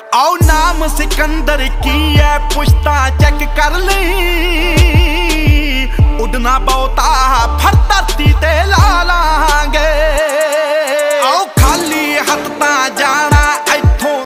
आओ नाम सिकंदर की है पुश्ता चेक कर ली। उड़ना बहुता फर धरती ते ला लांगे।